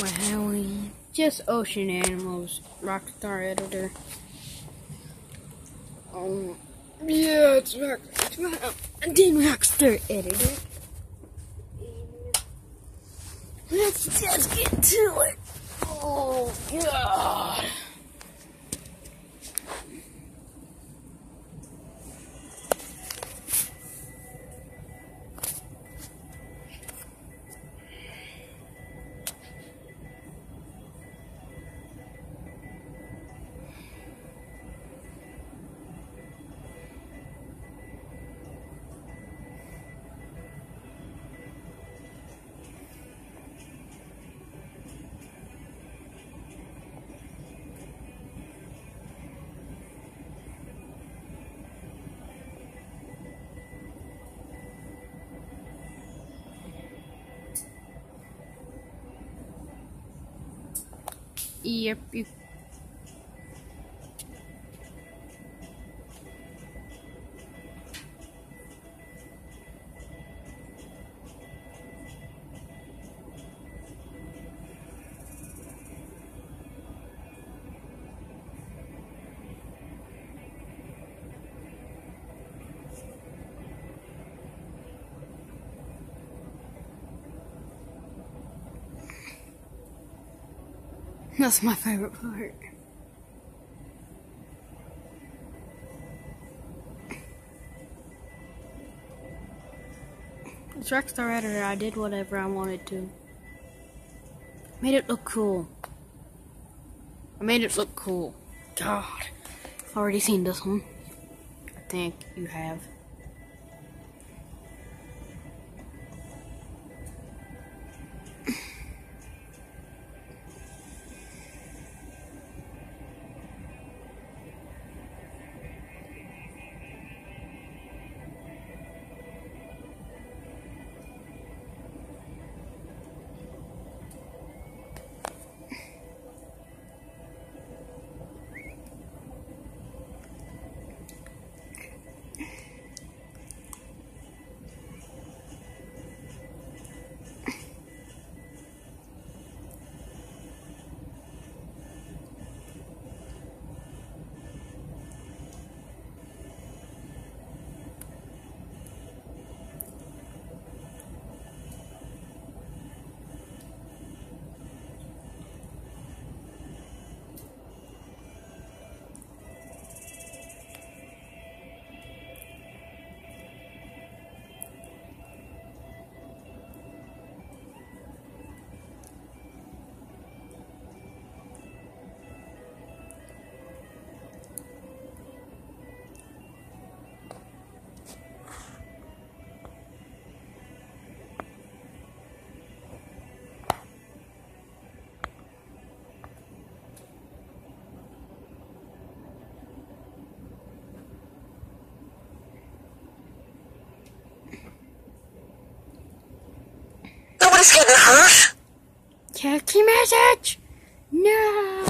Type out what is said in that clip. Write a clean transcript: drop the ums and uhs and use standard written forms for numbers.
Wowie. Just ocean animals. Rockstar editor. Yeah, it's Rockstar editor. Let's just get to it. Oh, God. Yep. That's my favorite part. It's Rockstar editor. I did whatever I wanted to. Made it look cool. I made it look cool. God. Already seen this one. I think you have. Nobody's getting hurt. Text message? No.